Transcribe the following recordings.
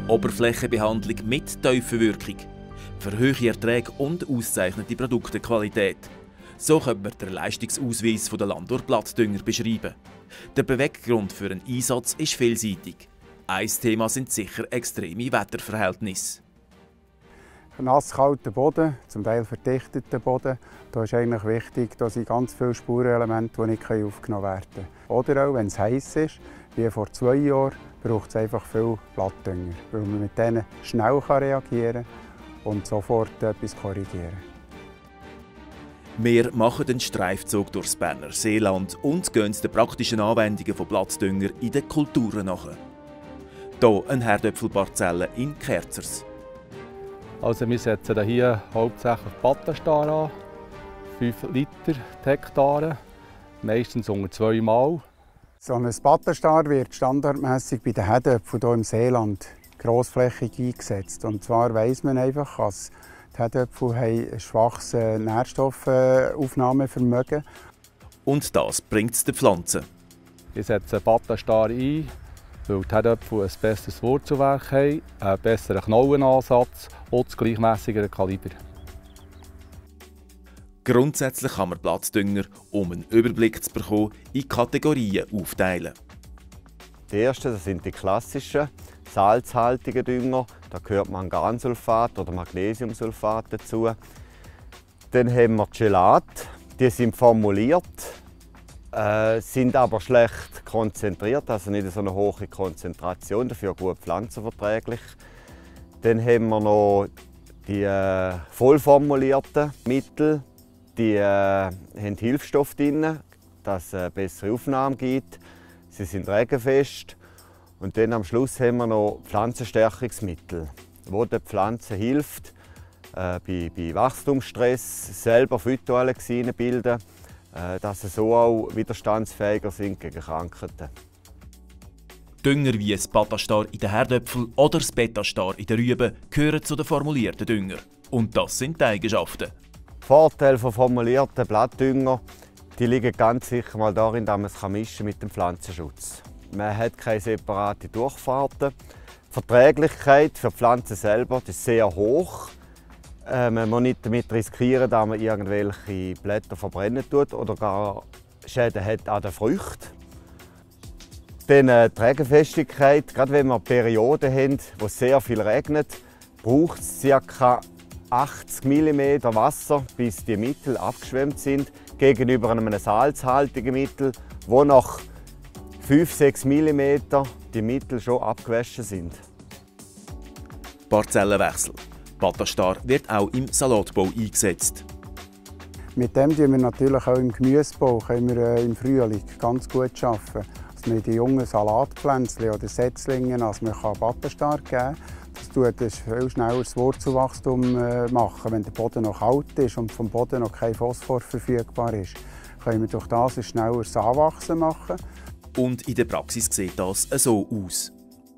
Oberflächenbehandlung mit Tiefenwirkung, für hohe Erträge und ausgezeichnete Produktequalität. So könnte man den Leistungsausweis der Landor Blattdünger beschreiben. Der Beweggrund für einen Einsatz ist vielseitig. Ein Thema sind sicher extreme Wetterverhältnisse. Nasskalter Boden, zum Teil verdichteter Boden, da ist eigentlich wichtig, dass sind ganz viele Spurenelemente, die nicht aufgenommen werden können. Oder auch, wenn es heiß ist, wie vor 2 Jahren, braucht es einfach viel Blattdünger, weil man mit denen schnell reagieren kann und sofort etwas korrigieren. Wir machen den Streifzug durchs Berner Seeland und gehen den praktischen Anwendungen von Blattdünger in den Kulturen nach. Hier eine Herdöpfelparzelle in Kerzers. Also wir setzen hier hauptsächlich Pattenstar an, 5 Liter die Hektare, meistens unter 2 Mal. So ein Pattenstar wird standardmäßig bei den Herdöpfeln hier im Seeland grossflächig eingesetzt. Und zwar weiss man einfach, dass die Herdöpfel haben ein schwaches Nährstoffaufnahmevermögen. Und das bringt es den Pflanzen. Ich setze Pattenstar ein, weil die Herdöpfel ein besseres Wurzelwerk haben, einen besseren Knollenansatz und das gleichmäßigere Kaliber. Grundsätzlich kann man Blattdünger, um einen Überblick zu bekommen, in Kategorien aufteilen. Die ersten sind die klassischen salzhaltigen Dünger. Da gehört Mangansulfat oder Magnesiumsulfat dazu. Dann haben wir die Gelat. Die sind formuliert, sind aber schlecht konzentriert, also nicht so eine hohe Konzentration, dafür gut pflanzenverträglich. Dann haben wir noch die vollformulierten Mittel. Die haben Hilfsstoffe drin, dass es eine bessere Aufnahme gibt. Sie sind regenfest. Und dann am Schluss haben wir noch Pflanzenstärkungsmittel, wo der Pflanze hilft, bei Wachstumsstress selber Phytoalexine bilden, dass sie so auch widerstandsfähiger sind gegen Krankheiten. Dünger wie das Pattenstar in den Herdöpfeln oder das Betastar in den Rüben gehören zu den formulierten Düngern. Und das sind die Eigenschaften. Vorteile von formulierten Blattdünger liegen ganz sicher mal darin, dass man es mischen mit dem Pflanzenschutz. Man hat keine separaten Durchfahrten. Die Verträglichkeit für die Pflanze selber ist sehr hoch. Man muss nicht damit riskieren, dass man irgendwelche Blätter verbrennen tut oder gar Schäden hat an den Früchten. Dann die Regenfestigkeit. Gerade wenn wir Perioden haben, wo sehr viel regnet, braucht es ca. 80 mm Wasser, bis die Mittel abgeschwemmt sind, gegenüber einem salzhaltigen Mittel, wo nach 5–6 mm die Mittel schon abgewaschen sind. Parzellenwechsel. Pattenstar wird auch im Salatbau eingesetzt. Mit dem können wir natürlich auch im Gemüsebau im Frühling ganz gut arbeiten. Also mit den jungen Salatpflänzchen oder Setzlingen, also man kann Pattenstar geben. Das tut ein viel schnelleres Wurzelwachstum machen. Wenn der Boden noch kalt ist und vom Boden noch kein Phosphor verfügbar ist, können wir durch das ein schnelleres Anwachsen machen. Und in der Praxis sieht das so aus.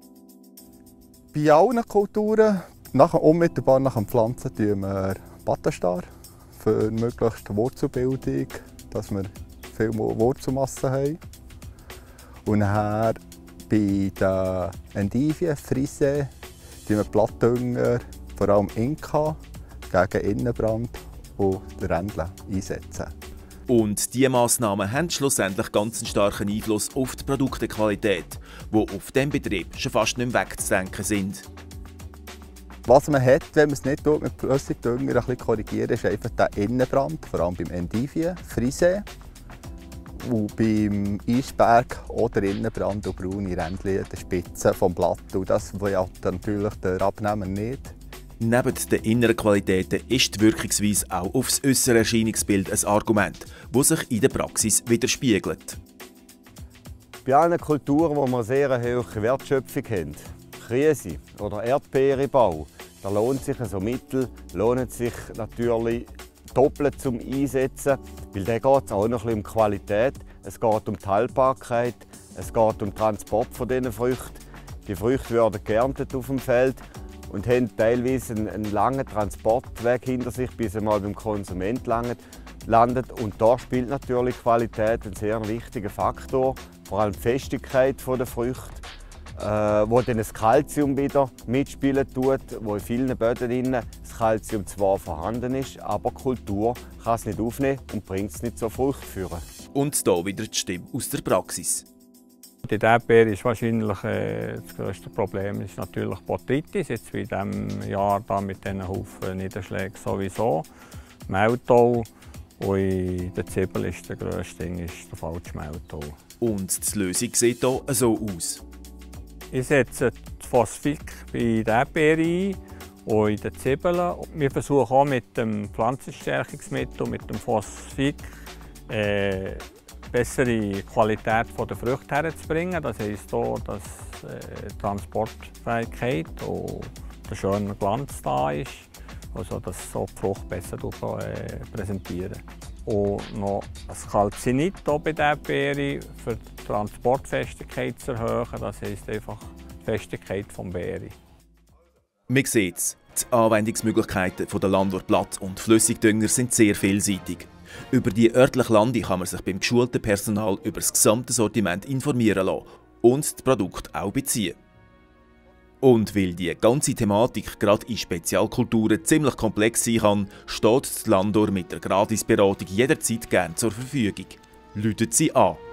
Bei allen Kulturen, unmittelbar nach dem Pflanzen, tun wir Pattenstar für möglichst Wurzelbildung, dass wir viel Wurzelmasse haben. Und nachher bei den Endivien, Frisee, tun wir Blattdünger, vor allem Inka, gegen Innenbrand und Rändle einsetzen. Und diese Massnahmen haben schlussendlich ganz einen starken Einfluss auf die Produktequalität, die auf diesem Betrieb schon fast nicht mehr wegzudenken sind. Was man hat, wenn man es nicht mit Flüssigdünger ein bisschen korrigiert, ist einfach der Innenbrand, vor allem beim Endivien, Frisee. Und beim Eisberg oder Innenbrand und braune Rändchen, die Spitze des Blattes. Und das will natürlich der Abnehmer nicht. Neben den inneren Qualitäten ist die Wirkungsweise auch auf das äußere Erscheinungsbild ein Argument, das sich in der Praxis widerspiegelt. Bei allen Kulturen, wo wir sehr hohe Wertschöpfung haben, Krise oder Erdbeerenbau, da lohnt sich so Mittel sich natürlich doppelt zum Einsetzen, weil da geht es auch noch ein bisschen um Qualität, es geht um die Haltbarkeit, es geht um den Transport von diesen Früchten. Die Früchte werden geerntet auf dem Feld und haben teilweise einen langen Transportweg hinter sich, bis sie mal beim Konsument landet. Und da spielt natürlich Qualität einen sehr wichtigen Faktor, vor allem die Festigkeit der Früchte. wo dann das Kalzium wieder mitspielen tut, wo in vielen Böden das Kalzium zwar vorhanden ist, aber die Kultur kann es nicht aufnehmen und bringt es nicht zur Frucht führen. Und hier wieder die Stimme aus der Praxis. Die Erdbeere ist wahrscheinlich das grösste Problem ist natürlich Botrytis, jetzt wie in diesem Jahr da mit diesen Haufen Niederschlägen sowieso. Mehltau und in der Zwiebel ist der grösste Ding ist der falsche Mehltau. Und die Lösung sieht hier so aus. Ich setze die Phosphik bei der Erdbeere ein und in den Zwiebeln. Wir versuchen auch mit dem Pflanzenstärkungsmittel, mit dem Phosphik, bessere Qualität der Früchte herzubringen. Das heisst auch, dass die Transportfähigkeit und der schöne Glanz da ist, also dass so die Frucht besser präsentieren. Und noch das Calcinit bei der Beere für die Transportfestigkeit zu erhöhen, das heisst einfach die Festigkeit des Beere. Man sieht es, die Anwendungsmöglichkeiten der Landor-Blatt- und Flüssigdünger sind sehr vielseitig. Über die örtlichen Lande kann man sich beim geschulten Personal über das gesamte Sortiment informieren lassen und die Produkte auch beziehen. Und weil die ganze Thematik gerade in Spezialkulturen ziemlich komplex sein kann, steht die Landor mit der Gratisberatung jederzeit gerne zur Verfügung. Rufen Sie an.